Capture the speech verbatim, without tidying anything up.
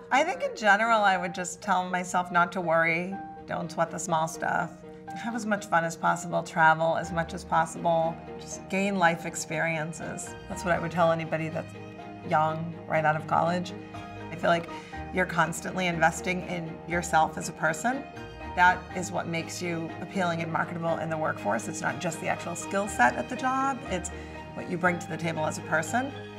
I think in general, I would just tell myself not to worry, don't sweat the small stuff. Have as much fun as possible, travel as much as possible, just gain life experiences. That's what I would tell anybody that's young, right out of college. I feel like you're constantly investing in yourself as a person. That is what makes you appealing and marketable in the workforce. It's not just the actual skill set at the job, it's what you bring to the table as a person.